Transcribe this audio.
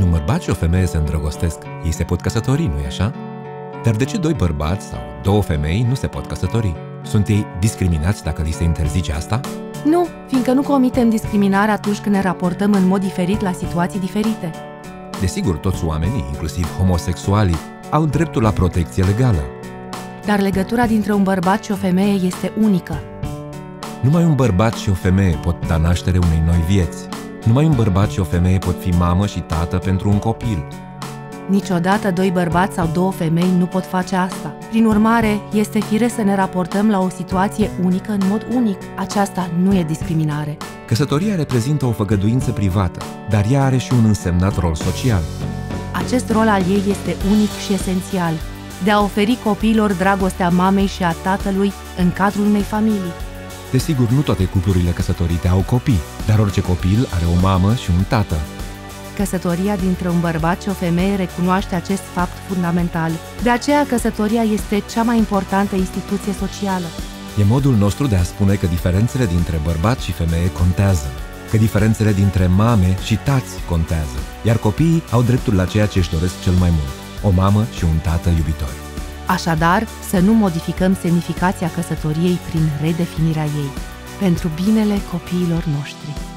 Când un bărbat și o femeie se îndrăgostesc, ei se pot căsători, nu-i așa? Dar de ce doi bărbați sau două femei nu se pot căsători? Sunt ei discriminați dacă li se interzice asta? Nu, fiindcă nu comitem discriminare atunci când ne raportăm în mod diferit la situații diferite. Desigur, toți oamenii, inclusiv homosexualii, au dreptul la protecție legală. Dar legătura dintre un bărbat și o femeie este unică. Numai un bărbat și o femeie pot da naștere unei noi vieți. Numai un bărbat și o femeie pot fi mamă și tată pentru un copil. Niciodată doi bărbați sau două femei nu pot face asta. Prin urmare, este firesc să ne raportăm la o situație unică în mod unic. Aceasta nu e discriminare. Căsătoria reprezintă o făgăduință privată, dar ea are și un însemnat rol social. Acest rol al ei este unic și esențial, de a oferi copiilor dragostea mamei și a tatălui în cadrul unei familii. Desigur, nu toate cuplurile căsătorite au copii, dar orice copil are o mamă și un tată. Căsătoria dintre un bărbat și o femeie recunoaște acest fapt fundamental. De aceea, căsătoria este cea mai importantă instituție socială. E modul nostru de a spune că diferențele dintre bărbat și femeie contează, că diferențele dintre mame și tați contează, iar copiii au dreptul la ceea ce își doresc cel mai mult, o mamă și un tată iubitor. Așadar, să nu modificăm semnificația căsătoriei prin redefinirea ei, pentru binele copiilor noștri.